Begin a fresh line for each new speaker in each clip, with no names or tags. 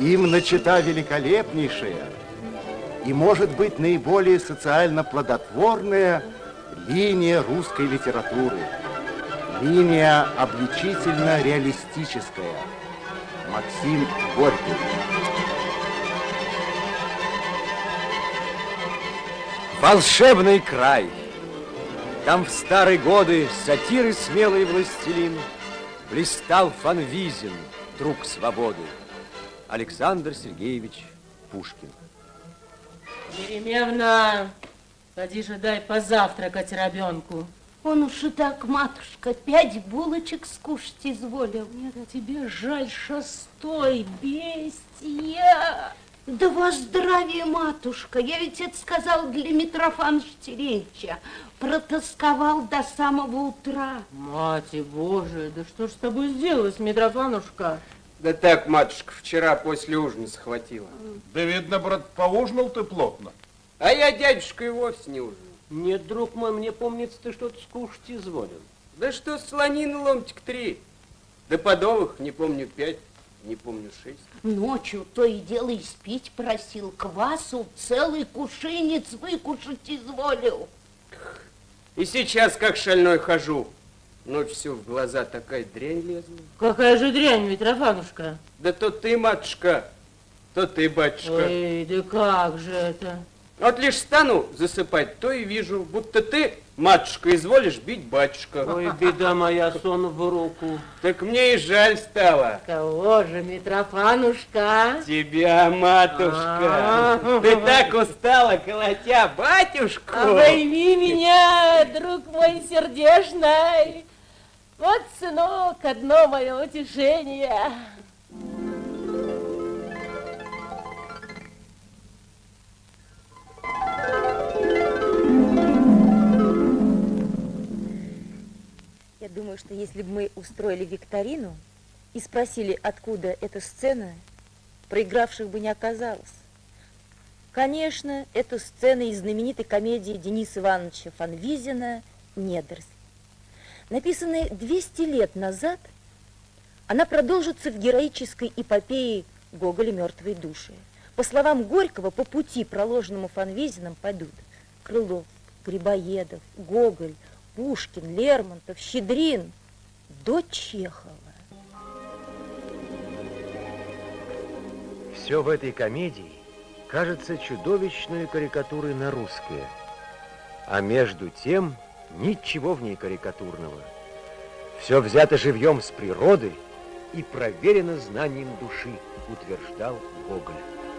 Им начата великолепнейшая и, может быть, наиболее социально плодотворная линия русской литературы. Линия обличительно-реалистическая. Максим Горький.
Волшебный край. Там в старые годы сатиры смелый властелин блистал Фанвизин, друг свободы, Александр Сергеевич Пушкин.
Еремевна, поди же дай позавтракать ребенку.
Он уж и так, матушка, 5 булочек скушать изволил.
Нет, а тебе жаль шестой, бестия.
Да во здравие, матушка, я ведь это сказал для Митрофановича Терентьевича. Протосковал до самого утра.
Мать Божия, да что ж с тобой сделалось, Митрофанушка?
Да так, матушка, вчера после ужина схватила.
Да видно, брат, поужинал ты плотно.
А я, дядюшка, и вовсе не ужинал.
Нет, друг мой, мне помнится, ты что-то скушать изволил.
Да что, слонины ломтик 3. Да подовых, не помню, 5, не помню, 6.
Ночью то и дело и спить просил, квасу целый кушинец выкушать изволил.
И сейчас, как шальной, хожу. Ночь всю в глаза такая дрянь лезла.
Какая же дрянь, Митрофанушка?
Да то ты, матушка, то ты, батюшка.
Ой, да как же это?
Вот лишь стану засыпать, то и вижу, будто ты, матушка, изволишь бить батюшка.
Ой, беда моя, сон в руку.
Так мне и жаль стало.
Кого же, Митрофанушка?
Тебя, матушка. Ты так устала, колотя батюшку.
Обойми меня, друг мой сердечный. Вот, сынок, одно мое утешение.
Я думаю, что если бы мы устроили викторину и спросили, откуда эта сцена, проигравших бы не оказалось. Конечно, это сцена из знаменитой комедии Дениса Ивановича Фанвизина «Недоросль». Написанная 200 лет назад, она продолжится в героической эпопее Гоголя «Мертвые души». По словам Горького, по пути, проложенному Фанвизиным, пойдут Крылов, Грибоедов, Гоголь, Пушкин, Лермонтов, Щедрин, до Чехова.
Все в этой комедии кажется чудовищной карикатурой на русское. А между тем ничего в ней карикатурного. Все взято живьем с природы и проверено знанием души, утверждал Гоголь.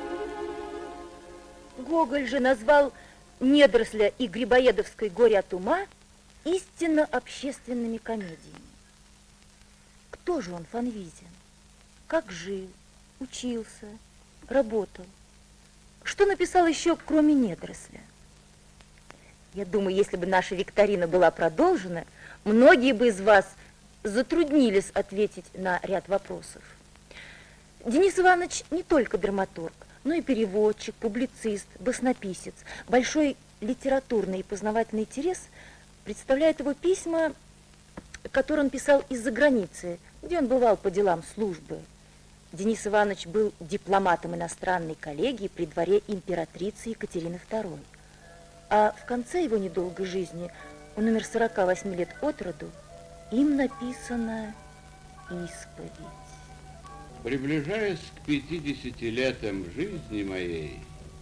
Гоголь же назвал «Недоросля» и Грибоедовской «Горе от ума» истинно общественными комедиями. Кто же он, Фанвизин? Как жил, учился, работал? Что написал еще, кроме «Недоросля»? Я думаю, если бы наша викторина была продолжена, многие бы из вас затруднились ответить на ряд вопросов. Денис Иванович не только драматург, но и переводчик, публицист, баснописец. Большой литературный и познавательный интерес представляет его письма, которые он писал из-за границы, где он бывал по делам службы. Денис Иванович был дипломатом иностранной коллегии при дворе императрицы Екатерины II. А в конце его недолгой жизни, он умер 48 лет от роду, им написана исповедь.
Приближаясь к 50 летам жизни моей,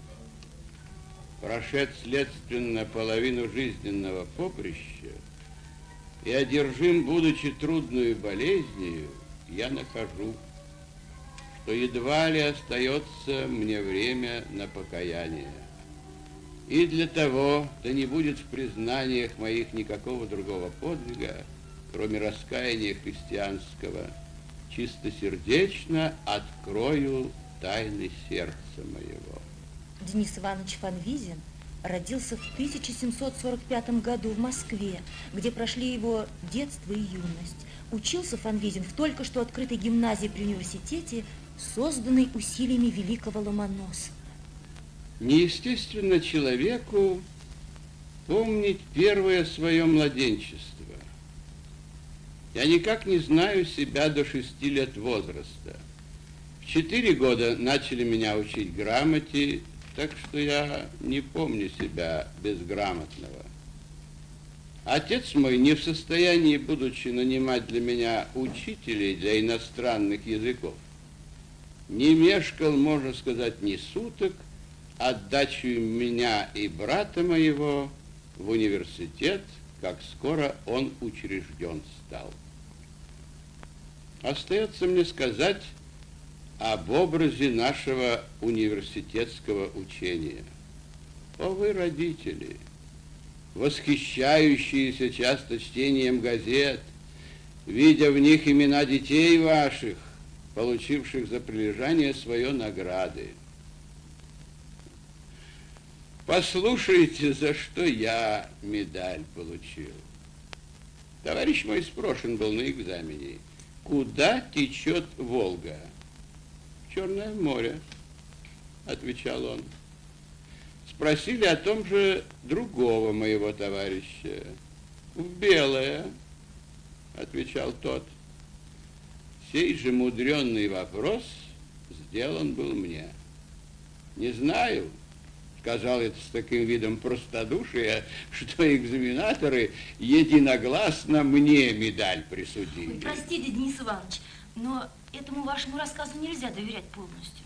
прошед следственно половину жизненного поприща и одержим, будучи трудную болезнью, я нахожу, что едва ли остается мне время на покаяние. И для того, да не будет в признаниях моих никакого другого подвига, кроме раскаяния христианского, чистосердечно открою тайны сердца моего.
Денис Иванович Фанвизин родился в 1745 году в Москве, где прошли его детство и юность. Учился Фанвизин в только что открытой гимназии при университете, созданной усилиями великого Ломоносова.
Неестественно человеку помнить первое свое младенчество. Я никак не знаю себя до 6 лет возраста. В 4 года начали меня учить грамоте, так что я не помню себя безграмотного. Отец мой не в состоянии, будучи нанимать для меня учителей для иностранных языков, не мешкал, можно сказать, ни суток, отдачу меня и брата моего в университет, как скоро он учрежден стал. Остается мне сказать об образе нашего университетского учения. О, вы, родители, восхищающиеся часто чтением газет, видя в них имена детей ваших, получивших за прилежание свое награды. Послушайте, за что я медаль получил. Товарищ мой спрошен был на экзамене. Куда течет Волга? В Черное море, отвечал он. Спросили о том же другого моего товарища. В Белое, отвечал тот. Сей же мудренный вопрос сделан был мне. Не знаю, сказал это с таким видом простодушия, что экзаменаторы единогласно мне медаль присудили.
Ой, простите, Денис Иванович, но этому вашему рассказу нельзя доверять полностью.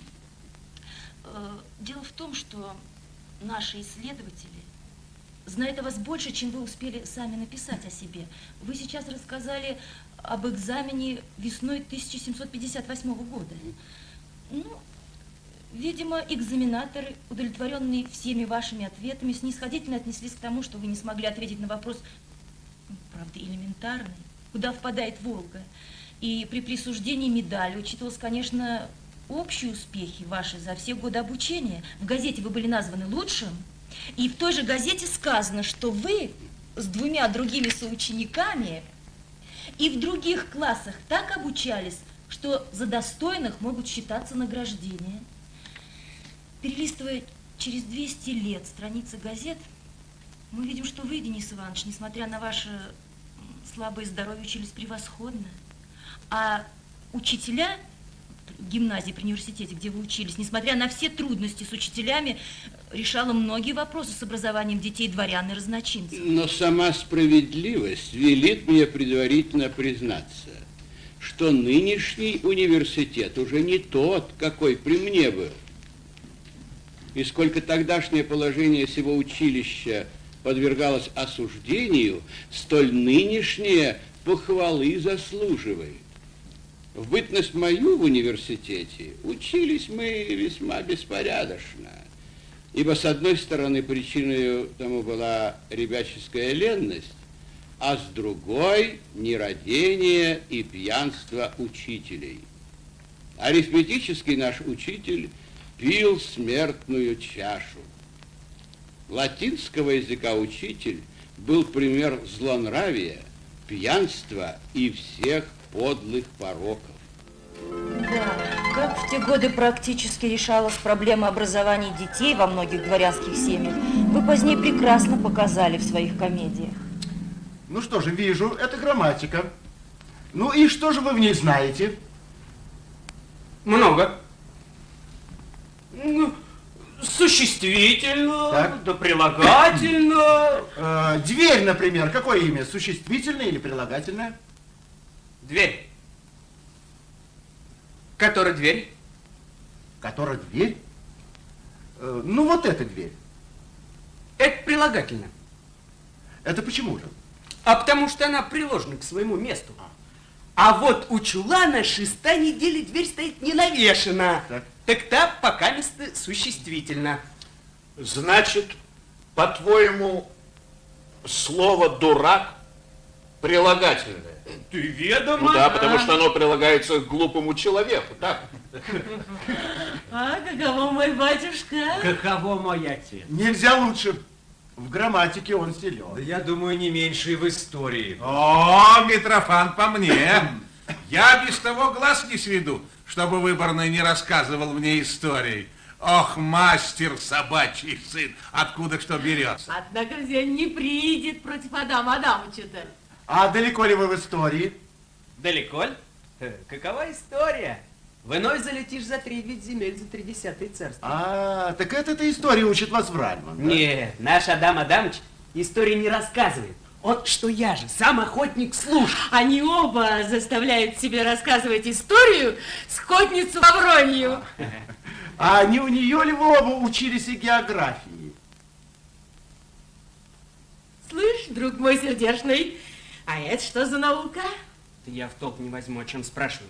Дело в том, что наши исследователи знают о вас больше, чем вы успели сами написать о себе. Вы сейчас рассказали об экзамене весной 1758 года. Ну, видимо, экзаменаторы, удовлетворенные всеми вашими ответами, снисходительно отнеслись к тому, что вы не смогли ответить на вопрос, правда, элементарный, куда впадает Волга. И при присуждении медали учитывалось, конечно, общие успехи ваши за все годы обучения. В газете вы были названы лучшим, и в той же газете сказано, что вы с 2 другими соучениками и в других классах так обучались, что за достойных могут считаться награждения. Перелистывая через 200 лет страницы газет, мы видим, что вы, Денис Иванович, несмотря на ваше слабое здоровье, учились превосходно. А учителя гимназии при университете, где вы учились, несмотря на все трудности с учителями, решала многие вопросы с образованием детей дворян и разночинцев.
Но сама справедливость велит мне предварительно признаться, что нынешний университет уже не тот, какой при мне был. И сколько тогдашнее положение сего училища подвергалось осуждению, столь нынешнее похвалы заслуживает. В бытность мою в университете учились мы весьма беспорядочно, ибо, с одной стороны, причиной тому была ребяческая ленность, а с другой – нерадение и пьянство учителей. Арифметический наш учитель пил смертную чашу. Латинского языка учитель был пример злонравия, пьянства и всех подлых пороков.
Да, как в те годы практически решалась проблема образования детей во многих дворянских семьях, вы позднее прекрасно показали в своих комедиях.
Ну что же, вижу, это грамматика. Ну и что же вы в ней знаете?
Много. Ну, существительно,
Так.
да прилагательно.
Дверь, например, какое имя? Существительное или прилагательное?
Дверь. Которая дверь?
Которая дверь? Ну вот эта дверь.
Это прилагательно.
Это почему же?
А потому что она приложена к своему месту. А вот у чулана 6-я неделя дверь стоит не навешена. Так та пока место существительно.
Значит, по-твоему, слово «дурак» прилагательное?
Ты ведомо?
Ну да, потому что оно прилагается к глупому человеку, так?
А каково мой батюшка?
Каково мой отец?
Нельзя лучше. В грамматике он силен.
Да я думаю, не меньше и в истории.
О, Митрофан, по мне. Я без того глаз не сведу, чтобы Выборный не рассказывал мне историй. Ох, мастер собачий сын, откуда что берется.
Однако взять не придет против Адама Адамыча-то.
А далеко ли вы в истории?
Далеко ли? Какова история?
В иной залетишь за 3 земель, за 30 царств.
А, так эта история учит вас врать. Да?
Нет, наш Адам Адамыч истории не рассказывает. Вот что я же, сам охотник слушать.
Они оба заставляют себе рассказывать историю скотницу Лавронью.
А не у нее ли вы оба учились и географии?
Слышь, друг мой сердечный, а это что за наука?
Да я в толк не возьму, о чем спрашивают.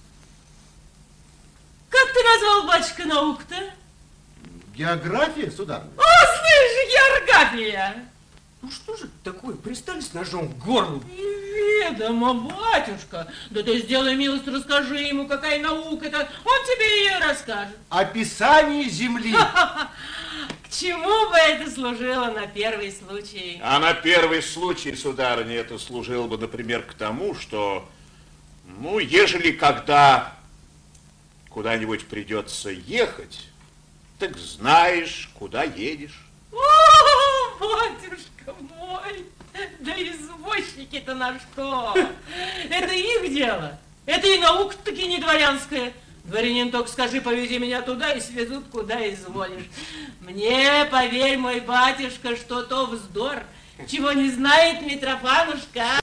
Как ты назвал, батюшка, науку-то?
География, сударыня?
О, слышь, география!
Ну что же такое, пристали с ножом к горлу?
Неведомо, батюшка. Да ты сделай милость, расскажи ему, какая наука-то, он тебе ее расскажет.
Описание Земли.
К чему бы это служило на первый случай?
А на первый случай, сударыня, это служило бы, например, к тому, что, ну, ежели когда куда-нибудь придется ехать, так знаешь, куда едешь.
О, батюшка мой, да извозчики-то на что? Это их дело. Это и наука-таки не дворянская. Дворянин, только скажи, повези меня туда и свезут, куда изволишь. Мне, поверь, мой батюшка, что то вздор, чего не знает Митрофанушка.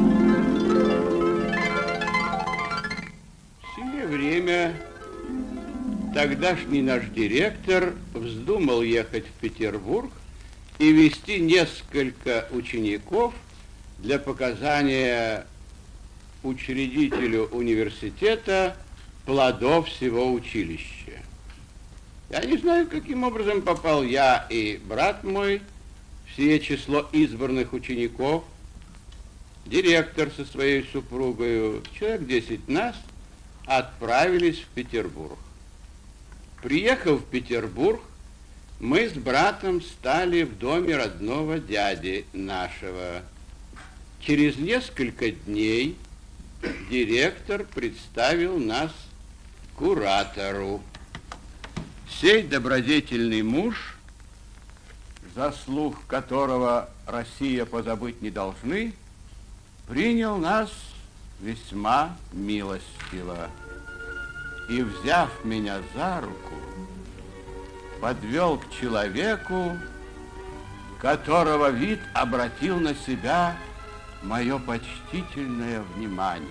В сие время тогдашний наш директор вздумал ехать в Петербург и вести несколько учеников для показания учредителю университета плодов всего училища. Я не знаю, каким образом попал я и брат мой в сие число избранных учеников. Директор со своей супругой, человек 10 нас, отправились в Петербург. Приехав в Петербург, мы с братом стали в доме родного дяди нашего. Через несколько дней директор представил нас куратору. Сей добродетельный муж, заслуг которого Россия позабыть не должны, принял нас весьма милостиво и, взяв меня за руку, подвел к человеку, которого вид обратил на себя мое почтительное внимание.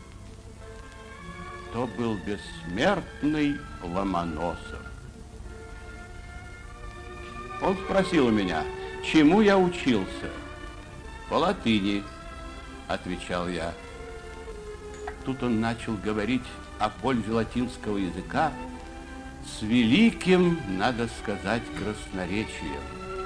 То был бессмертный Ломоносов. Он спросил у меня, чему я учился. По латыни, отвечал я. Тут он начал говорить о пользе латинского языка с великим, надо сказать, красноречием.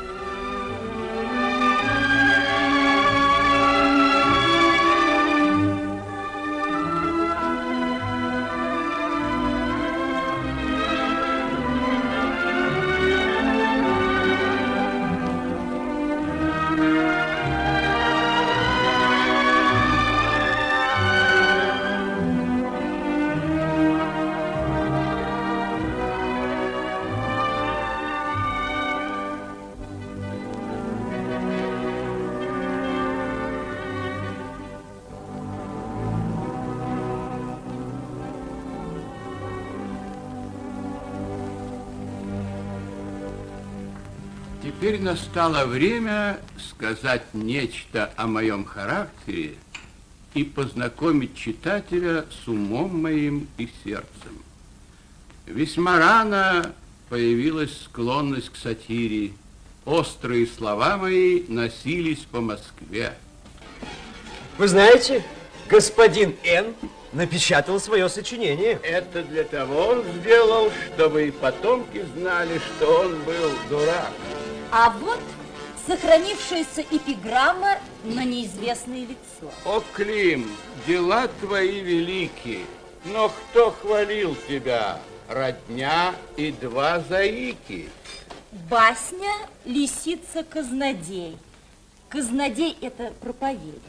Теперь настало время сказать нечто о моем характере и познакомить читателя с умом моим и сердцем. Весьма рано появилась склонность к сатире. Острые слова мои носились по Москве.
Вы знаете, господин Н. напечатал свое сочинение.
Это для того он сделал, чтобы и потомки знали, что он был дурак.
А вот сохранившаяся эпиграмма на неизвестное лицо.
О, Клим, дела твои велики, но кто хвалил тебя? Родня и два заики.
Басня «Лисица-казнодей». Казнодей – это проповедник.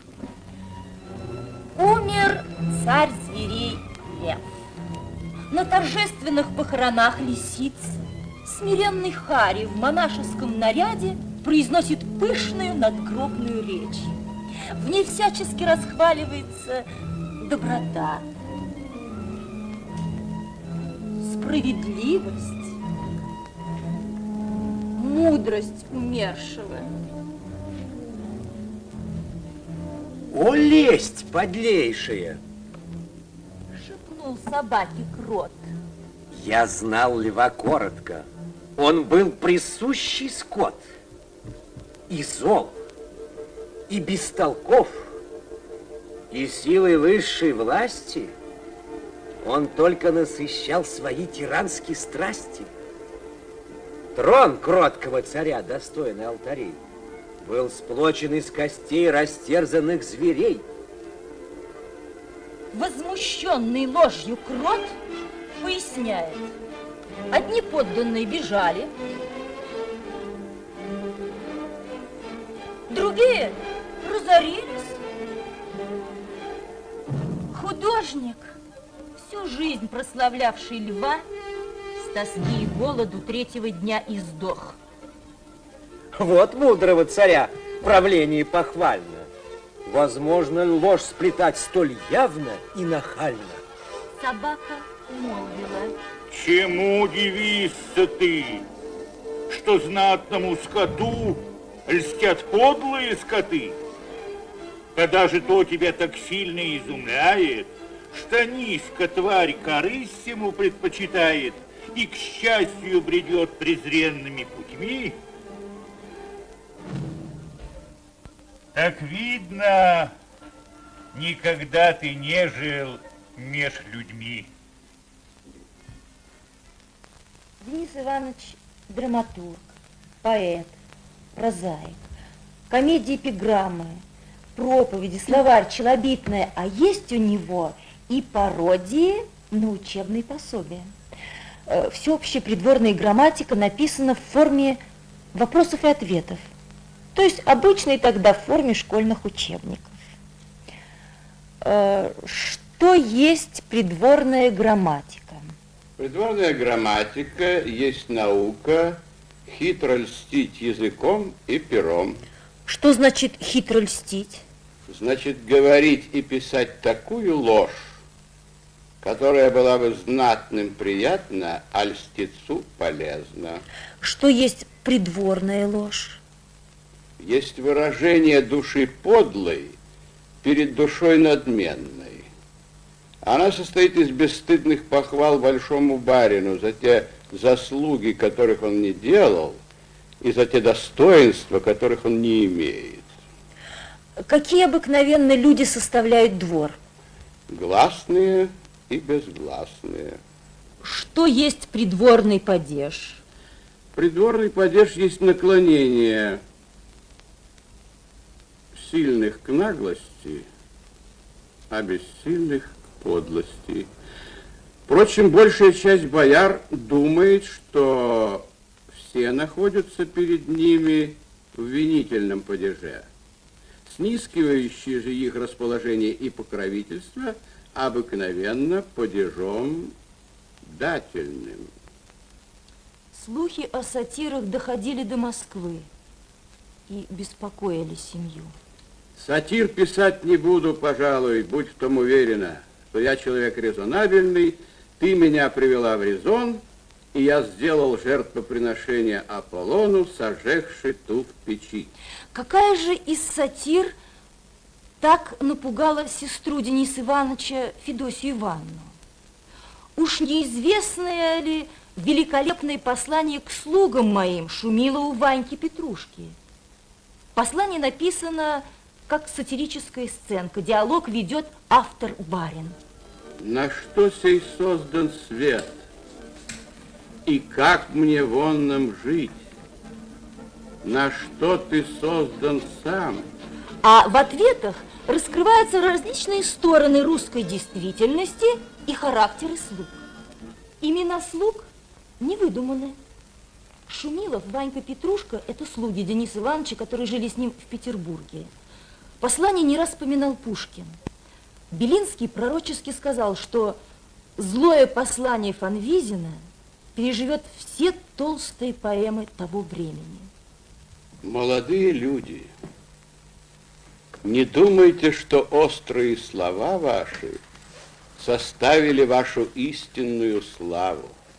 Умер царь зверей Лев. На торжественных похоронах лисицы смиренный Харри в монашеском наряде произносит пышную надгробную речь. В ней всячески расхваливается доброта, справедливость, мудрость умершего.
О, лесть подлейшая!
Шепнул собаке крот.
Я знал льва коротко. Он был присущий скот. И зол, и бестолков, и силой высшей власти он только насыщал свои тиранские страсти. Трон кроткого царя, достойный алтарей, был сплочен из костей растерзанных зверей.
Возмущенный ложью крот поясняет. Одни подданные бежали, другие разорились. Художник, всю жизнь прославлявший льва, с тоски и голоду третьего дня и сдох.
Вот мудрого царя правление похвально. Возможно, ложь сплетать столь явно и нахально.
Собака молвила.
Чему дивишься ты, что знатному скоту льстят подлые скоты? Когда же то тебя так сильно изумляет, что низко тварь корысть ему предпочитает и к счастью бредет презренными путьми? Так видно, никогда ты не жил меж людьми.
Денис Иванович драматург, поэт, прозаик, комедии, эпиграммы, проповеди, словарь, челобитное, а есть у него и пародии на учебные пособия. Всеобщая придворная грамматика написана в форме вопросов и ответов, то есть обычной тогда в форме школьных учебников. Что есть придворная грамматика?
Придворная грамматика есть наука хитро льстить языком и пером.
Что значит хитро льстить?
Значит, говорить и писать такую ложь, которая была бы знатным приятна, а льстецу полезна.
Что есть придворная ложь?
Есть выражение души подлой перед душой надменной. Она состоит из бесстыдных похвал большому барину за те заслуги, которых он не делал, и за те достоинства, которых он не имеет.
Какие обыкновенно люди составляют двор?
Гласные и безгласные.
Что есть придворный падеж?
Придворный падеж есть наклонение сильных к наглости, а бессильных к подлости. Впрочем, большая часть бояр думает, что все находятся перед ними в винительном падеже. Снискивающие же их расположение и покровительство обыкновенно падежом дательным.
Слухи о сатирах доходили до Москвы и беспокоили семью.
Сатир писать не буду, пожалуй, будь в том уверена, что я человек резонабельный, ты меня привела в резон, и я сделал жертвоприношение Аполлону, сожегши ту в печи.
Какая же из сатир так напугала сестру Дениса Ивановича Федосию Ивановну? Уж неизвестное ли великолепное послание к слугам моим шумело у Ваньки Петрушки? Послание написано как сатирическая сценка. Диалог ведет автор-барин.
На что сей создан свет? И как мне вонным жить? На что ты создан сам?
А в ответах раскрываются различные стороны русской действительности и характеры слуг. Имена слуг не выдуманы. Шумилов, Ванька Петрушка – это слуги Дениса Ивановича, которые жили с ним в Петербурге. Послание не раз вспоминал Пушкин. Белинский пророчески сказал, что злое послание Фанвизина переживет все толстые поэмы того времени.
Молодые люди, не думайте, что острые слова ваши составили вашу истинную славу.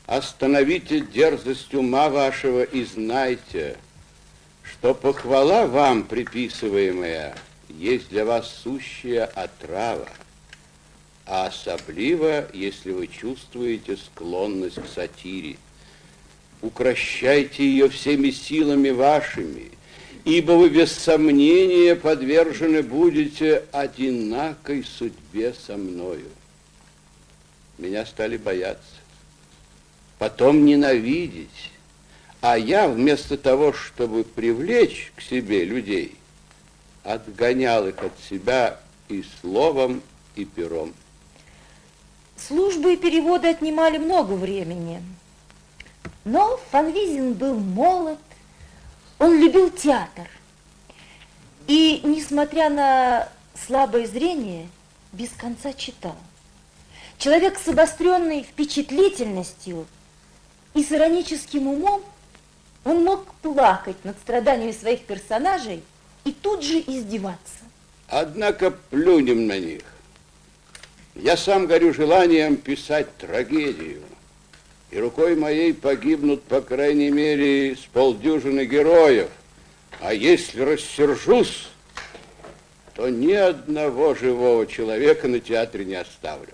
остановите дерзость ума вашего и знайте, что похвала вам приписываемая есть для вас сущая отрава, а особливо, если вы чувствуете склонность к сатире. Укрощайте ее всеми силами вашими, ибо вы без сомнения подвержены будете одинакой судьбе со мною. Меня стали бояться, потом ненавидеть, а я вместо того, чтобы привлечь к себе людей, отгонял их от себя и словом, и пером.
Службы и переводы отнимали много времени. Но фон Визин был молод, он любил театр. И, несмотря на слабое зрение, без конца читал. Человек с обостренной впечатлительностью и с ироническим умом, он мог плакать над страданиями своих персонажей и тут же издеваться.
Однако плюнем на них. Я сам горю желанием писать трагедию. И рукой моей погибнут, по крайней мере, с полдюжины героев. А если рассержусь, то ни одного живого человека на театре не оставлю.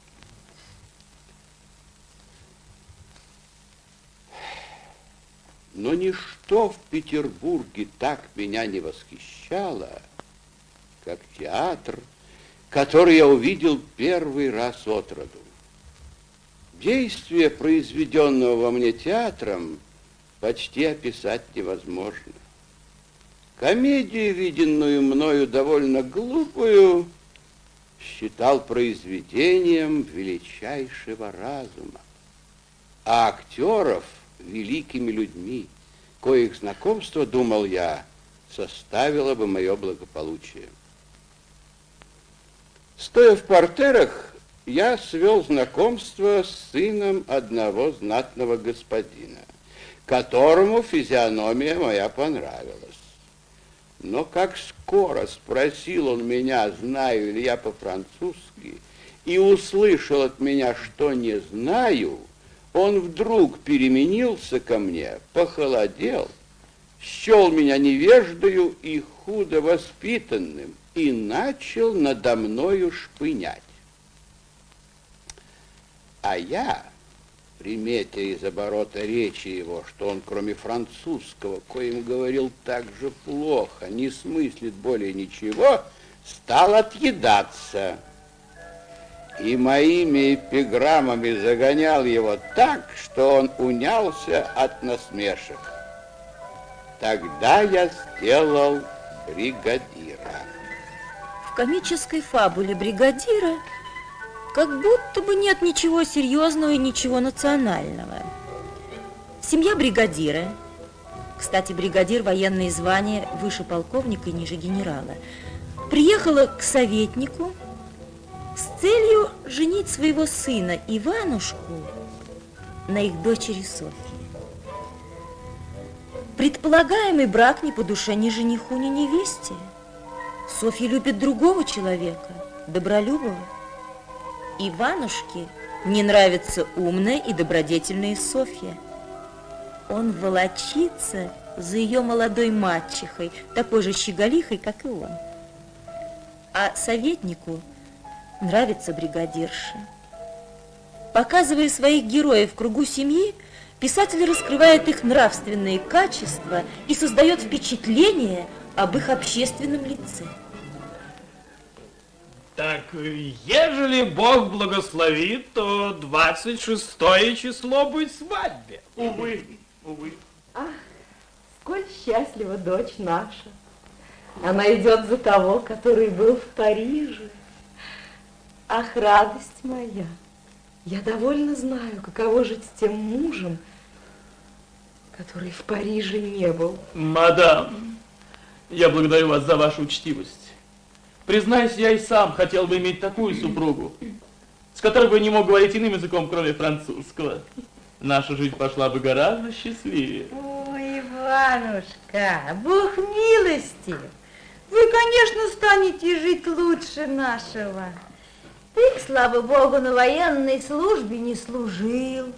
Но ничто в Петербурге так меня не восхищало, как театр, который я увидел первый раз отроду. Действие, произведенного во мне театром, почти описать невозможно. Комедию, виденную мною довольно глупую, считал произведением величайшего разума, а актеров великими людьми, коих знакомство, думал я, составило бы мое благополучие. Стоя в партерах, я свел знакомство с сыном одного знатного господина, которому физиономия моя понравилась. Но как скоро спросил он меня, знаю ли я по-французски, и услышал от меня, что не знаю, он вдруг переменился ко мне, похолодел, счел меня невеждою и худо воспитанным и начал надо мною шпынять. А я, приметя из оборота речи его, что он, кроме французского, коим говорил так же плохо, не смыслит более ничего, стал отъедаться. И моими эпиграммами загонял его так, что он унялся от насмешек. Тогда я сделал бригадира.
В комической фабуле бригадира как будто бы нет ничего серьезного и ничего национального. Семья бригадира, кстати, бригадир — военное звание выше полковника и ниже генерала, приехала к советнику с целью женить своего сына Иванушку на их дочери Софьи. Предполагаемый брак не по душе ни жениху, ни невесте. Софья любит другого человека, Добролюбова. Иванушке не нравится умная и добродетельная Софья. Он волочится за ее молодой мачехой, такой же щеголихой, как и он. А советнику нравится бригадирша. Показывая своих героев в кругу семьи, писатель раскрывает их нравственные качества и создает впечатление об их общественном лице.
Так, ежели Бог благословит, то 26 число будет свадьбе.
Увы, увы.
Ах, сколь счастлива дочь наша. Она идет за того, который был в Париже. Ах, радость моя, я довольно знаю, каково жить с тем мужем, который в Париже не был.
Мадам, я благодарю вас за вашу учтивость. Признаюсь, я и сам хотел бы иметь такую супругу, с которой бы не мог говорить иным языком, кроме французского. Наша жизнь пошла бы гораздо счастливее.
Ой, Иванушка, Бог милостив. Вы, конечно, станете жить лучше нашего. Ты, слава Богу, на военной службе не служил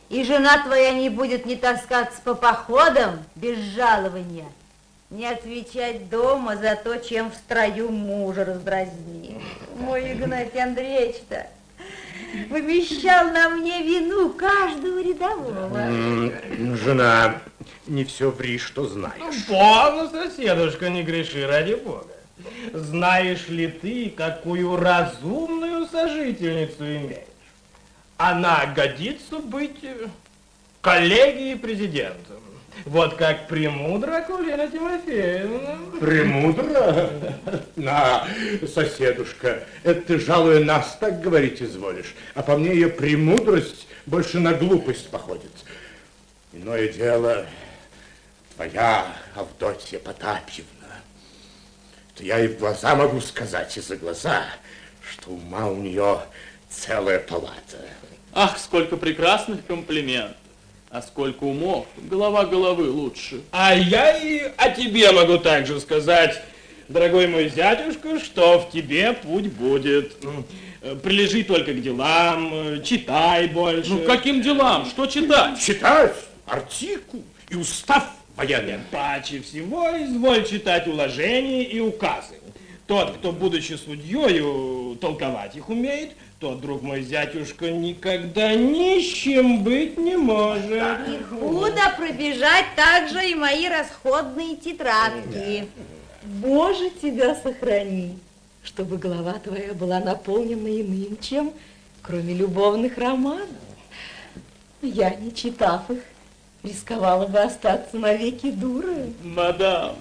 и жена твоя не будет не таскаться по походам без жалования, не отвечать дома за то, чем в строю мужа раздразнил. Мой Игнатий Андреевич-то вымещал на мне вину каждого рядового.
Жена, не все ври, что знаешь.
Полно, соседушка, не греши, ради бога. Знаешь ли ты, какую разумную сожительницу имеешь? Она годится быть коллегией президентом. Вот как премудра Акулина Тимофеевна.
Премудра? На, соседушка, это ты, жалуя нас, так говорить изволишь. А по мне ее премудрость больше на глупость походит. Иное дело, твоя Авдотья Потапьевна. То я и в глаза могу сказать, и за глаза, что ума у нее целая палата.
Ах, сколько прекрасных комплиментов. А сколько умов, голова головы лучше.
А я и о тебе могу также сказать, дорогой мой зятюшка, что в тебе путь будет. Прилежи только к делам, читай больше.
Ну, каким делам? Что читать?
Читать артикул и устав военный.
Паче всего изволь читать уложения и указы. Тот, кто, будучи судьёю, толковать их умеет, тот, друг мой зятюшка, никогда нищим быть не может.
И худо пробежать также и мои расходные тетрадки.
Боже, тебя сохрани, чтобы голова твоя была наполнена иным, чем кроме любовных романов. Я, не читав их, рисковала бы остаться навеки дурой.
Мадам,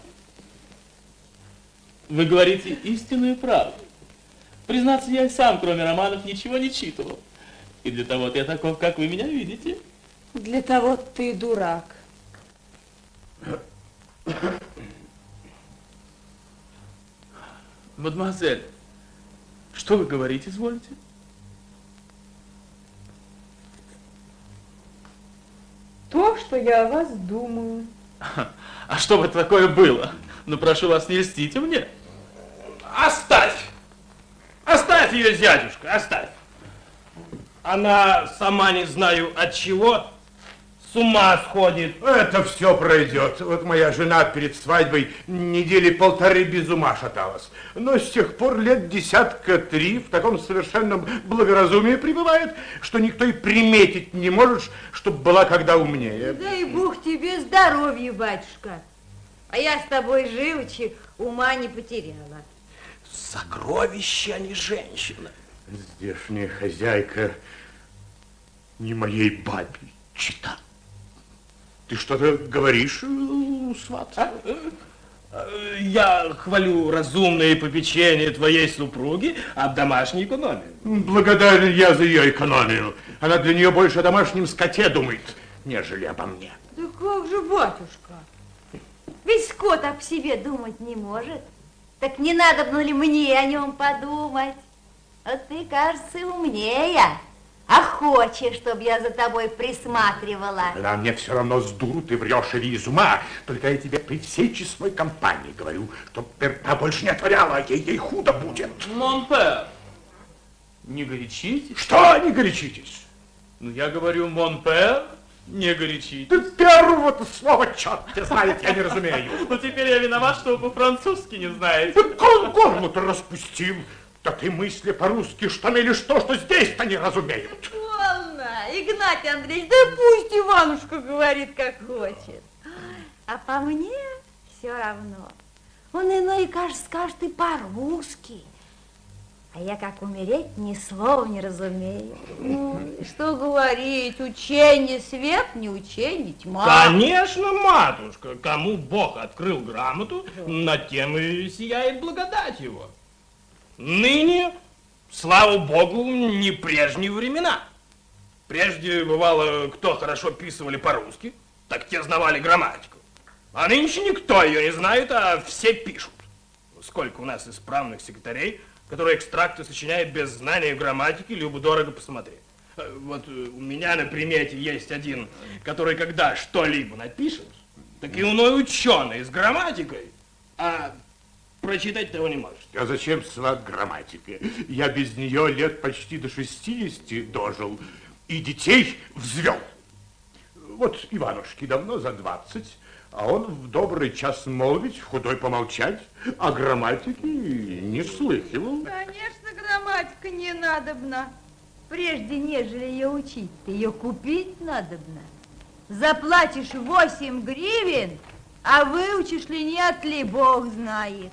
вы говорите истинную правду. Признаться, я и сам, кроме романов, ничего не читал. И для того-то я таков, как вы меня видите.
Для того ты дурак.
Мадемуазель, что вы говорите, извольте?
То, что я о вас думаю.
А что бы такое было? Ну, прошу вас, не льстите мне.
Оставь! Оставь ее, зятюшка, оставь. Она сама не знаю от чего с ума сходит.
Это все пройдет. Вот моя жена перед свадьбой недели полторы без ума шаталась. Но с тех пор лет 3 в таком совершенном благоразумии пребывает, что никто и приметить не может, чтобы была когда умнее.
Дай Бог тебе здоровья, батюшка. А я с тобой живучи ума не потеряла.
Сокровище, а не женщина.
Здешняя хозяйка не моей бабе чита. Ты что-то говоришь, сват?
Я хвалю разумное попечение твоей супруги об домашней экономии.
Благодарен я за ее экономию. Она для нее больше о домашнем скоте думает, нежели обо мне.
Да как же, батюшка? Ведь скот об себе думать не может. Так не надо было ли мне о нем подумать? Вот ты, кажется, умнее. А хочешь, чтобы я за тобой присматривала?
Да мне все равно с дуру ты врешь или из ума. Только я тебе при всей честной компании говорю, чтоб Берта больше не отворяла, ей худо будет.
Монпер, не горячитесь.
Что не горячитесь?
Ну, я говорю, Монпер, не горячитесь.
Ты первого-то слова, черт тебя знает, я не разумею.
Ну, теперь я виноват, что вы по-французски не знаете.
Ты горло-то распустил. Да ты мысли по-русски, что мелешь то, что здесь-то не разумеют.
Полно, Игнатий Андреевич, да пусть Иванушка говорит, как хочет. А по мне все равно. Он иной, кажется, скажет и по-русски. А я, как умереть, ни слова не разумею. Ну, что говорить, учение свет, не учение тьма.
Конечно, матушка, кому Бог открыл грамоту, над тем и сияет благодать его. Ныне, слава Богу, не прежние времена. Прежде, бывало, кто хорошо писывали по-русски, так те знавали грамматику. А нынче никто ее не знает, а все пишут. Сколько у нас исправных секретарей, которые экстракты сочиняют без знания грамматики, любо-дорого посмотреть. Вот у меня на примете есть один, который, когда что-либо напишет, так и иной ученый с грамматикой, а прочитать того не может.
А зачем, сват, грамматика? Я без нее лет почти до 60 дожил и детей взвел. Вот Иванушке давно за 20, а он в добрый час молвить, в худой помолчать, а грамматики не слыхивал.
Конечно, грамматика не надобна. Прежде, нежели ее учить, ее купить надобно. Заплатишь 8 гривен, а выучишь ли нет ли, Бог знает.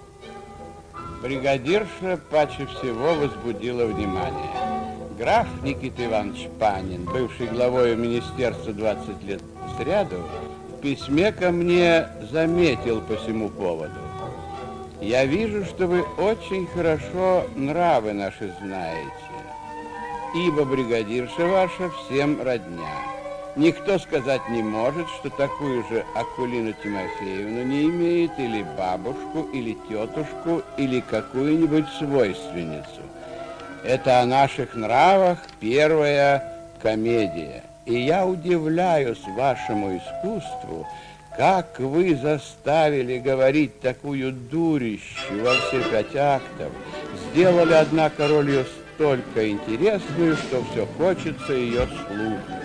Бригадирша паче всего возбудила внимание. Граф Никита Иванович Панин, бывший главой министерства 20 лет сряду, в письме ко мне заметил по всему поводу. Я вижу, что вы очень хорошо нравы наши знаете, ибо бригадирша ваша всем родня. Никто сказать не может, что такую же Акулину Тимофеевну не имеет, или бабушку, или тетушку, или какую-нибудь свойственницу. Это о наших нравах первая комедия. И я удивляюсь вашему искусству, как вы заставили говорить такую дурищу во все 5 актов, сделали, однако, роль ее столько интересную, что все хочется ее слушать.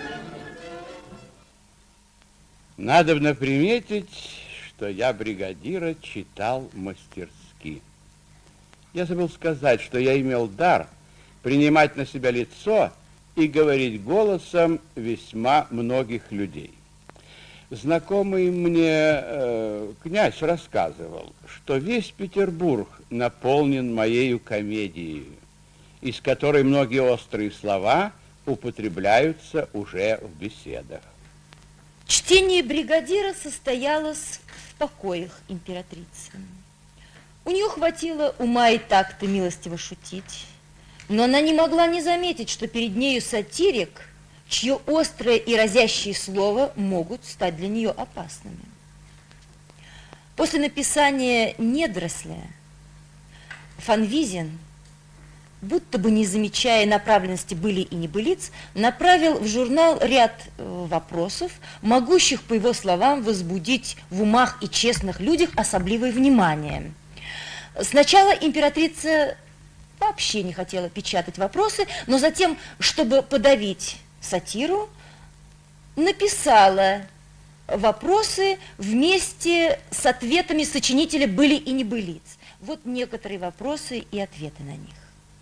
Надобно приметить, что я бригадира читал мастерски. Я забыл сказать, что я имел дар принимать на себя лицо и говорить голосом весьма многих людей. Знакомый мне князь рассказывал, что весь Петербург наполнен моею комедией, из которой многие острые слова употребляются уже в беседах.
Чтение бригадира состоялось в покоях императрицы. У нее хватило ума и такта милостиво шутить, но она не могла не заметить, что перед нею сатирик, чье острое и разящее слово могут стать для нее опасными. После написания «Недоросля» Фанвизин, будто бы не замечая направленности были и небылиц, направил в журнал ряд вопросов, могущих, по его словам, возбудить в умах и честных людях особливое внимание. Сначала императрица вообще не хотела печатать вопросы, но затем, чтобы подавить сатиру, написала вопросы вместе с ответами сочинителя «Были и небылиц». Вот некоторые вопросы и ответы на них.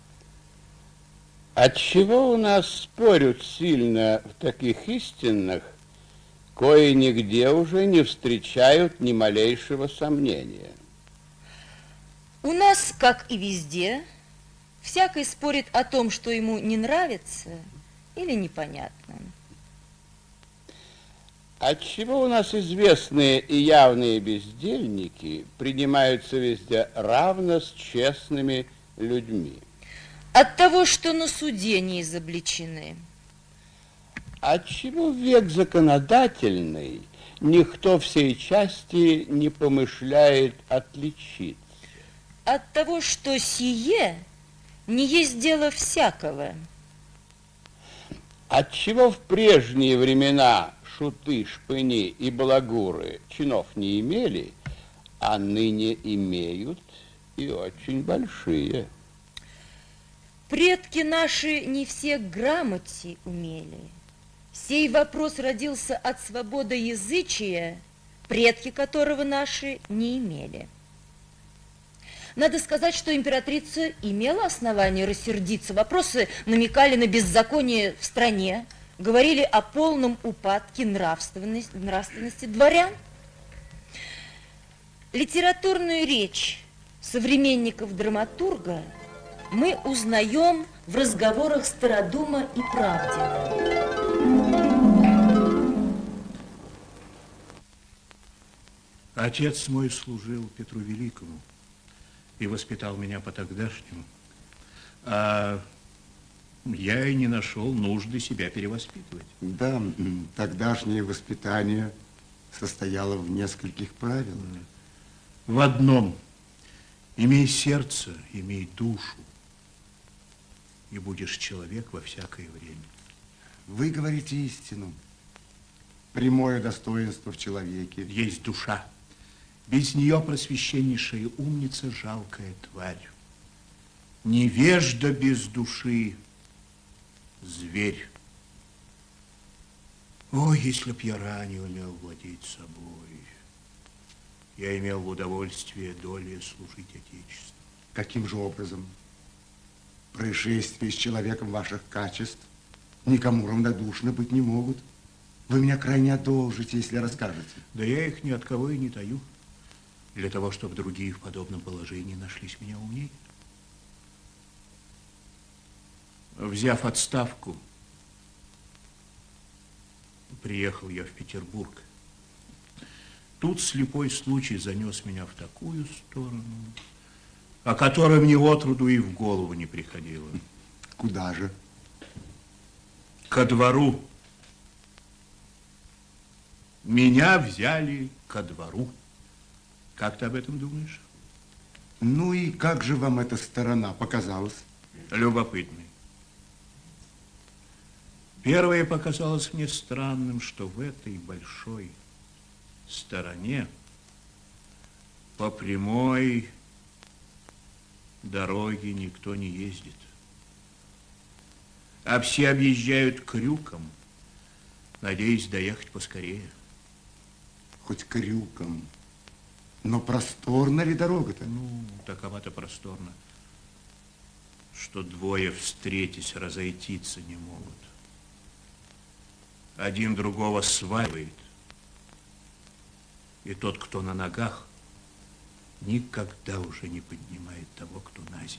Отчего у нас спорят сильно в таких истинах, кои нигде уже не встречают ни малейшего сомнения?
У нас, как и везде, всякий спорит о том, что ему не нравится или непонятно.
Отчего у нас известные и явные бездельники принимаются везде равно с честными людьми?
От того, что на суде не изобличены.
Отчего в век законодательный никто всей части не помышляет отличиться?
От того, что сие не есть дело всякого.
Отчего в прежние времена шуты, шпыни и балагуры чинов не имели, а ныне имеют и очень большие?
Предки наши не все грамоте умели. Сей вопрос родился от свободоязычия, предки которого наши не имели. Надо сказать, что императрица имела основание рассердиться. Вопросы намекали на беззаконие в стране, говорили о полном упадке нравственности дворян. Литературную речь современников драматурга мы узнаем в разговорах Стародума и Правдина.
Отец мой служил Петру Великому и воспитал меня по-тогдашнему, а я и не нашел нужды себя перевоспитывать.
Да, тогдашнее воспитание состояло в нескольких правилах.
В одном: имей сердце, имей душу, и будешь человек во всякое время.
Вы говорите истину. Прямое достоинство в человеке.
Есть душа. Без нее просвященнейшая умница, жалкая тварь. Невежда без души, зверь.
Ой, если б я ранее умел владеть собой, я имел бы удовольствие долей служить Отечеству.
Каким же образом? Происшествия с человеком ваших качеств никому равнодушны быть не могут. Вы меня крайне одолжите, если расскажете.
Да я их ни от кого и не таю. Для того, чтобы другие в подобном положении нашлись меня умнее. Взяв отставку, приехал я в Петербург. Тут слепой случай занес меня в такую сторону, о которой мне отроду и в голову не приходило.
Куда же?
Ко двору. Меня взяли ко двору. Как ты об этом думаешь?
Ну и как же вам эта сторона показалась?
Любопытной. Первое показалось мне странным, что в этой большой стороне по прямой дороге никто не ездит, а все объезжают крюком, надеясь доехать поскорее.
Хоть крюком, но просторна ли дорога-то?
Ну, такова-то просторна, что двое, встретясь, разойтиться не могут. Один другого сваливает, и тот, кто на ногах, никогда уже не поднимает того, кто на землю.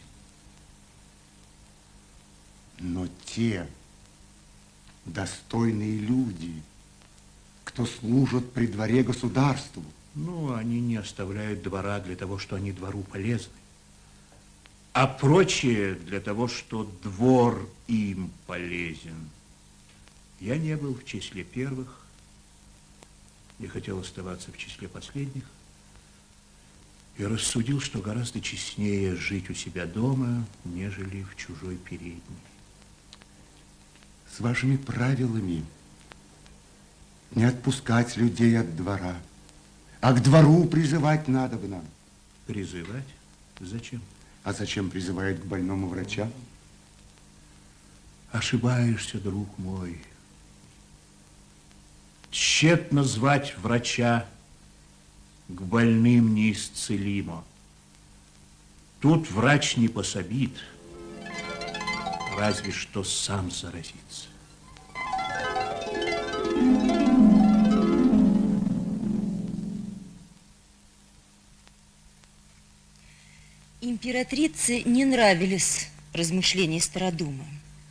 Но те достойные люди, кто служат при дворе государству.
Ну, они не оставляют двора для того, что они двору полезны, а прочее для того, что двор им полезен. Я не был в числе первых, не хотел оставаться в числе последних, и рассудил, что гораздо честнее жить у себя дома, нежели в чужой передней.
С вашими правилами не отпускать людей от двора, а к двору призывать надо бы нам.
Призывать? Зачем?
А зачем призывают к больному врача?
Ошибаешься, друг мой. Тщетно звать врача, к больным неисцелимо. Тут врач не пособит, разве что сам заразится.
Императрице не нравились размышления Стародума.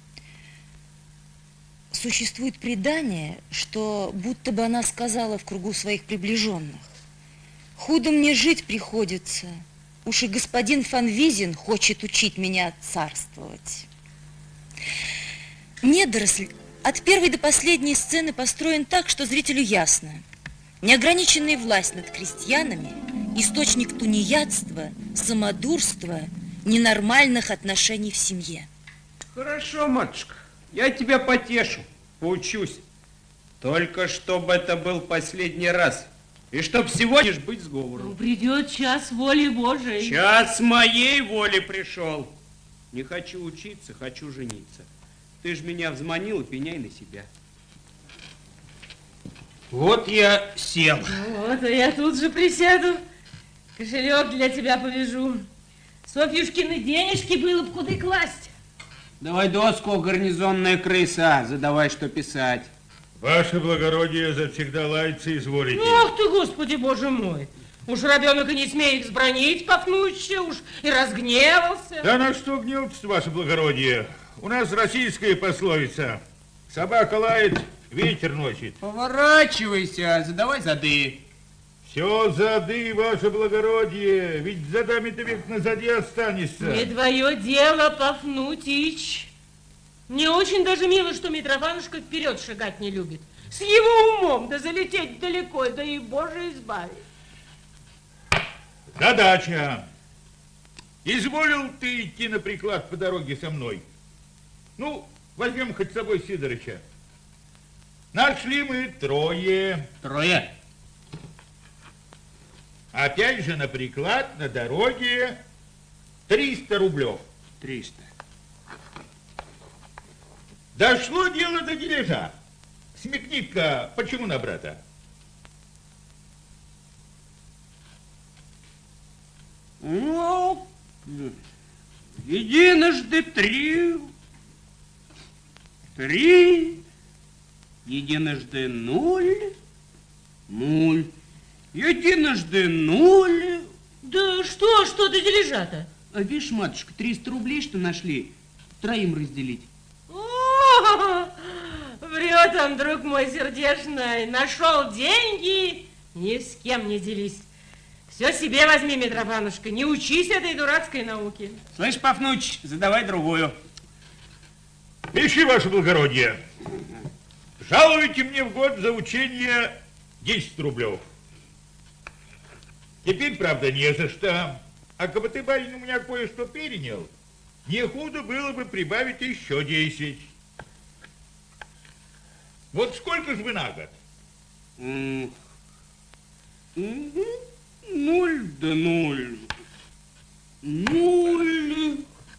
Существует предание, что будто бы она сказала в кругу своих приближенных: «Худо мне жить приходится, уж и господин фон Визин хочет учить меня царствовать». Недоросль от первой до последней сцены построен так, что зрителю ясно: неограниченная власть над крестьянами – источник тунеядства, самодурства, ненормальных отношений в семье.
Хорошо, матушка, я тебя потешу, поучусь. Только чтобы это был последний раз. И чтоб сегодня ж быть сговором.
Ну, придет час воли Божией.
Час моей воли пришел. Не хочу учиться, хочу жениться. Ты ж меня взманил, пеняй на себя. Вот я сел.
Вот, а я тут же присяду. Кошелек для тебя повяжу. Софьюшкины денежки было бы куда класть.
Давай доску, гарнизонная крыса. Задавай, что писать.
Ваше благородие завсегда лаяться изволите.
Ах ты, Господи, Боже мой. Уж ребенок и не смеет сбронить Пафнутьича, уж и разгневался.
Да на что гневаться, ваше благородие? У нас российская пословица: собака лает, ветер носит.
Поворачивайся, задавай зады.
Все зады, ваше благородие, ведь задами-то век назади останешься.
Не твое дело, Пафнутич. Мне очень даже мило, что Митрофанушка вперед шагать не любит. С его умом, да залететь далеко, да и Боже избави.
Задача. Изволил ты идти на приклад по дороге со мной? Ну, возьмем хоть с собой Сидорыча. Нашли мы трое.
Трое?
Опять же на приклад на дороге 300 рублев.
300.
Дошло дело до дележа. смекни-ка, почему на брата?
Ну, единожды три, единожды нуль, единожды нуль.
Да что ты дележа-то?
А видишь, матушка, 300 рублей, что нашли, троим разделить.
О, врет он, друг мой сердечный. Нашел деньги, ни с кем не делись. Все себе возьми, Митрофанушка, не учись этой дурацкой науке.
Слышь, Пафнуч, задавай другую.
Пиши, ваше благородие. Жалуете мне в год за учение 10 рублев. Теперь, правда, не за что. А как бы ты, барин, у меня кое-что перенял, не худо было бы прибавить еще 10. Вот сколько же вы на год?
0 да 0. 0.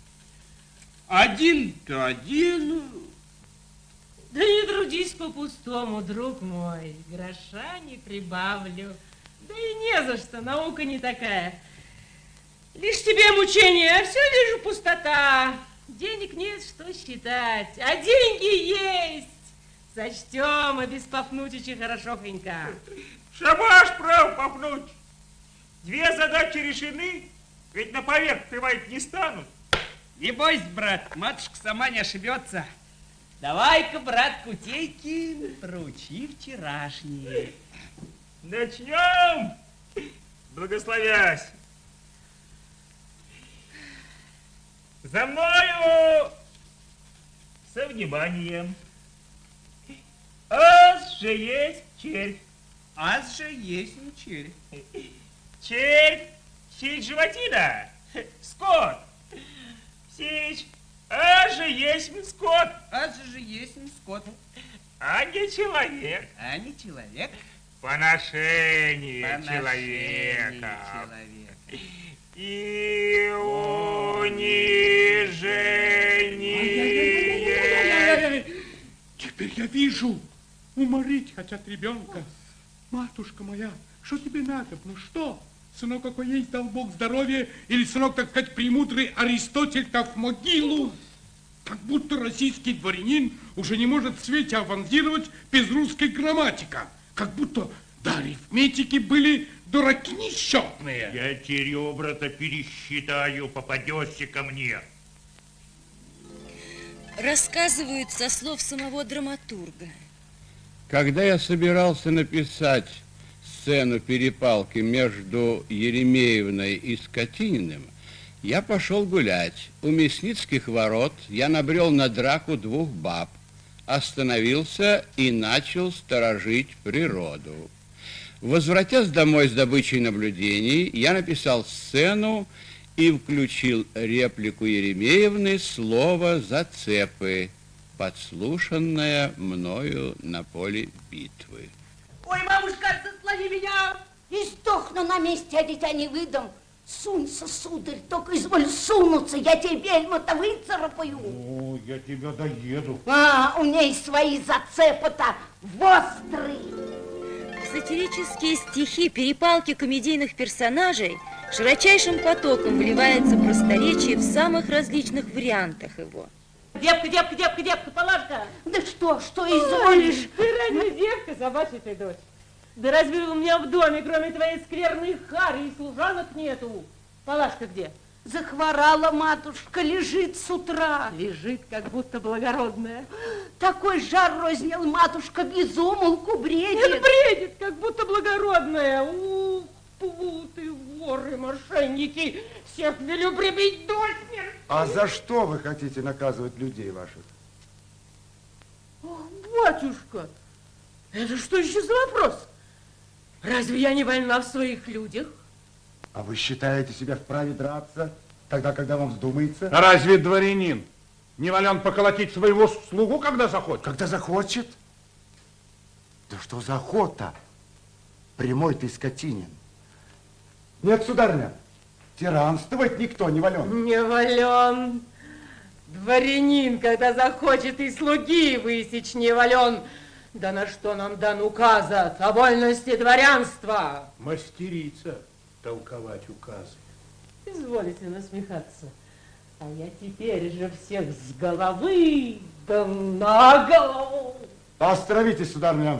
1 да 1.
Да не трудись по-пустому, друг мой, гроша не прибавлю. Да и не за что, наука не такая. Лишь тебе мучение, а все вижу пустота. Денег нет, что считать, а деньги есть. Сочтем, и без Пафнутича хорошохонько.
Шабаш, прав, Пафнуч. 2 задачи решены, ведь на поверх плевать не станут.
Не бойся, брат, матушка сама не ошибется. Давай-ка, брат Кутейкин, проучи вчерашние.
Начнем, благословясь. За мною со вниманием. Аз же есть червь.
Аз же есть червь.
Червь, сить животина, скот. Сить, аз же есть скот.
Аз же есть скот.
А не человек.
А не человек.
Поношение человека. И унижение.
Теперь я вижу. Уморить хотят ребенка. Матушка моя, что тебе надо? Ну что? Сынок, какой есть, дал Бог здоровья, или сынок, так сказать, премудрый Аристотель, так в могилу? Как будто российский дворянин уже не может в свете авансировать без русской грамматики. Как будто до арифметики были дураки несчетные.
Я те ребра-то пересчитаю, попадешься ко мне.
Рассказывают со слов самого драматурга.
Когда я собирался написать сцену перепалки между Еремеевной и Скотининым, я пошел гулять. У Мясницких ворот я набрел на драку 2 баб, остановился и начал сторожить природу. Возвратясь домой с добычей наблюдений, я написал сцену и включил реплику Еремеевны «Слово зацепы», подслушанное мною на поле битвы.
Ой, мамушка, заслони меня! И сдохну на месте, а дитя не выдам. Сунься, сударь, только изволь сунуться, я тебе вельмо-то выцарапаю.
О, я тебя доеду.
А, у ней свои зацепы-то вострые.
В сатирические стихи перепалки комедийных персонажей широчайшим потоком вливается просторечие в самых различных вариантах его.
Девка, девка, девка, девка, Палашка!
Да что изволишь?
Ты ранняя девка, собачья ты дочь. Да разве у меня в доме, кроме твоей скверной хари, и служанок нету? Палашка где?
Захворала матушка, лежит с утра.
Лежит, как будто благородная.
Такой жар рознял, матушка без умолку бредит.
Нет, бредит, как будто благородная. Ух, плуты, воры, мошенники. Всех велю прибить до смерти.
А за что вы хотите наказывать людей ваших?
Ох, батюшка, это что еще за вопрос? Разве я не вольна в своих людях?
А вы считаете себя вправе драться, тогда, когда вам вздумается?
А разве дворянин не волен поколотить своего слугу, когда захочет?
Когда захочет? Да что за охота? Прямой ты Скотинин. Нет, сударыня, тиранствовать никто не волен.
Не волен. Дворянин, когда захочет, и слуги высечь не волен. Да на что нам дан указать о вольности дворянства?
Мастерица толковать указы.
Изволите насмехаться. А я теперь же всех с головы да на голову.
Остановитесь, сударыня.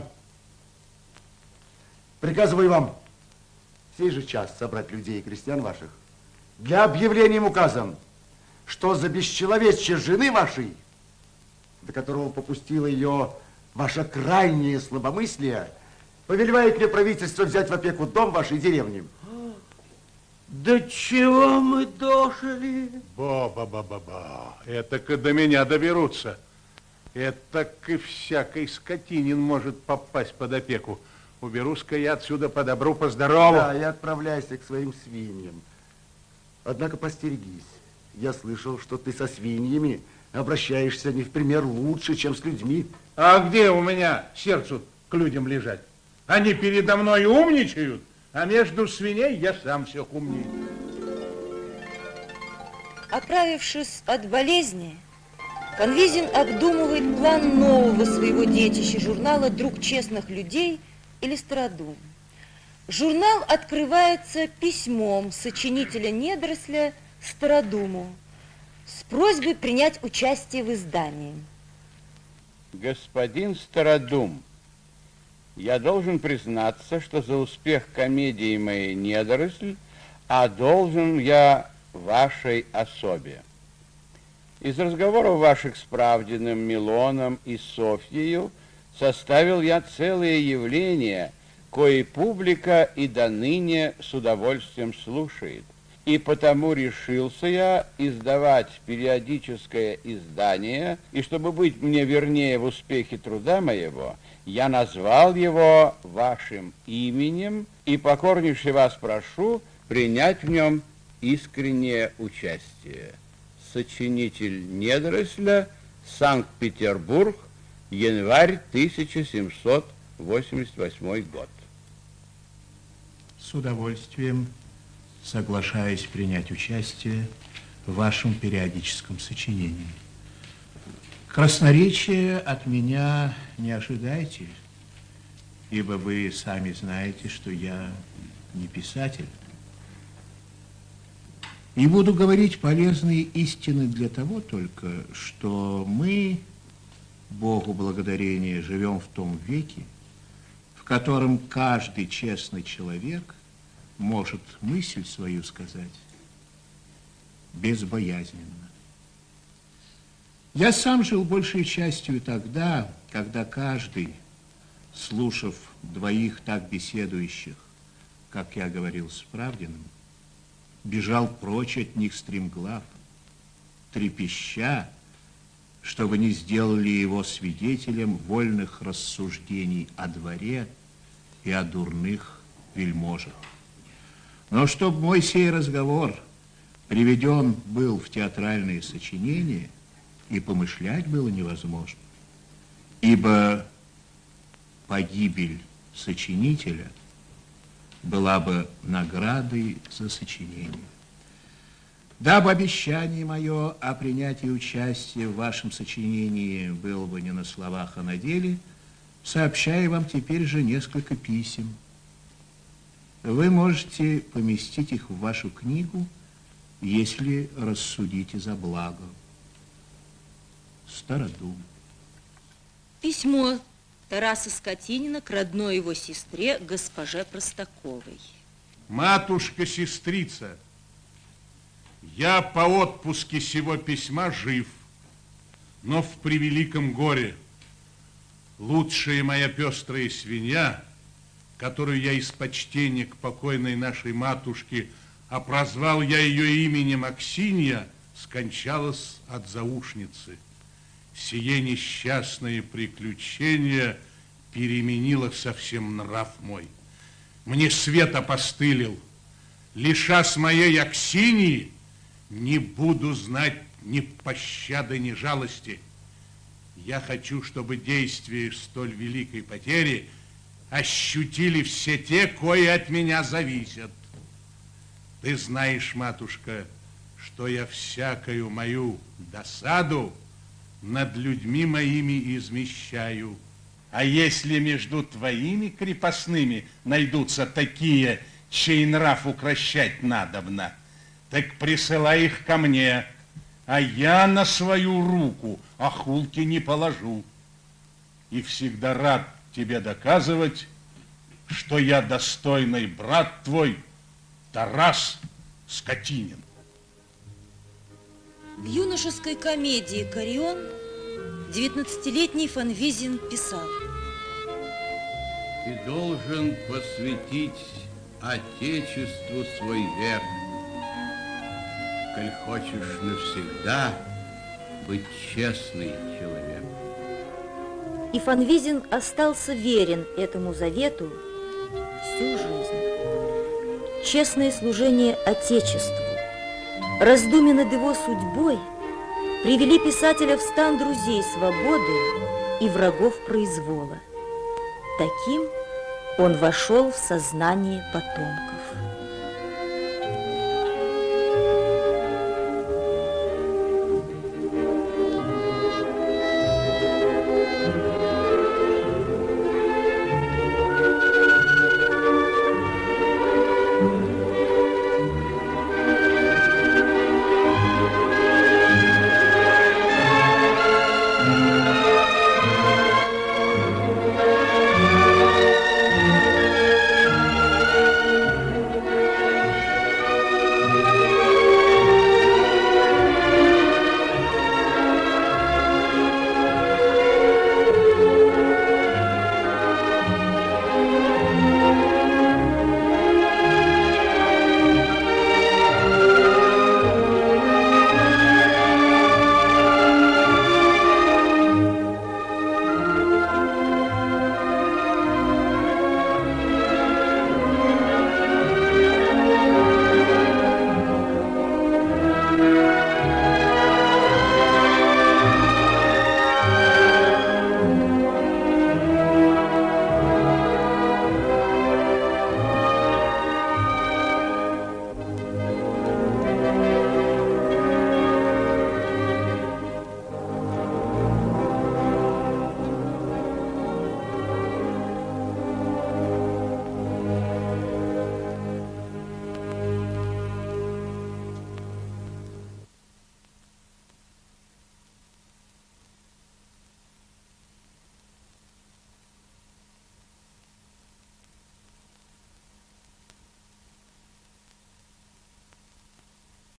Приказываю вам в сей же час собрать людей и крестьян ваших для объявления им указом, что за бесчеловечие жены вашей, до которого попустило ее ваше крайнее слабомыслие, повелевает мне правительство взять в опеку дом вашей деревни.
До чего мы дожили?
Ба-ба-ба-ба-ба. Это до меня доберутся. Это и всякий скотинин может попасть под опеку. Уберусь-ка я отсюда по добру, по здорову.
Да, и отправляйся к своим свиньям. Однако постерегись. Я слышал, что ты со свиньями обращаешься не в пример лучше, чем с людьми.
А где у меня сердцу к людям лежать? Они передо мной умничают, а между свиней я сам всех умнее.
Оправившись от болезни, Фанвизин обдумывает план нового своего детища, журнала «Друг честных людей» или «Стародум». Журнал открывается письмом сочинителя Недоросля Стародуму с просьбой принять участие в издании.
Господин Стародум, я должен признаться, что за успех комедии моей «Недоросль» должен я вашей особе. Из разговоров ваших с Правдиным, Милоном и Софьею составил я целое явление, кое публика и доныне с удовольствием слушает. И потому решился я издавать периодическое издание, и чтобы быть мне вернее в успехе труда моего, я назвал его вашим именем, и покорнейше вас прошу принять в нем искреннее участие. Сочинитель Недоросля, Санкт-Петербург, январь 1788 год.
С удовольствием соглашаюсь принять участие в вашем периодическом сочинении. Красноречия от меня не ожидайте, ибо вы сами знаете, что я не писатель. И буду говорить полезные истины для того только, что мы, Богу благодарение, живем в том веке, в котором каждый честный человек может мысль свою сказать безбоязненно. Я сам жил большей частью тогда, когда каждый, слушав двоих так беседующих, как я говорил с Правдиным, бежал прочь от них стремглав, трепеща, чтобы не сделали его свидетелем вольных рассуждений о дворе и о дурных вельможах. Но чтоб мой сей разговор приведен был в театральные сочинения, и помышлять было невозможно, ибо погибель сочинителя была бы наградой за сочинение. Дабы обещание мое о принятии участия в вашем сочинении было бы не на словах, а на деле, сообщаю вам теперь же несколько писем. Вы можете поместить их в вашу книгу, если рассудите за благо. Стародум.
Письмо Тараса Скотинина к родной его сестре, госпоже Простаковой.
Матушка-сестрица, я по отпуске сего письма жив, но в превеликом горе. Лучшая моя пестрая свинья, которую я из почтения к покойной нашей матушке, а прозвал я ее именем Аксинья, скончалась от заушницы. Сие несчастное приключение переменило совсем нрав мой. Мне свет опостылил. Лишась моей Аксиньи, не буду знать ни пощады, ни жалости. Я хочу, чтобы действие столь великой потери ощутили все те, кои от меня зависят. Ты знаешь, матушка, что я всякую мою досаду над людьми моими измещаю А если между твоими крепостными найдутся такие, чей нрав укрощать надобно, так присылай их ко мне, а я на свою руку охулки не положу. И всегда рад тебе доказывать, что я достойный брат твой, Тарас Скотинин.
В юношеской комедии «Карион» 19-летний Фанвизин писал:
Ты должен посвятить Отечеству свой век, коль хочешь навсегда быть честный человек.
И Фанвизин остался верен этому завету всю жизнь. Честное служение Отечеству, раздумья над его судьбой привели писателя в стан друзей свободы и врагов произвола. Таким он вошел в сознание потомков.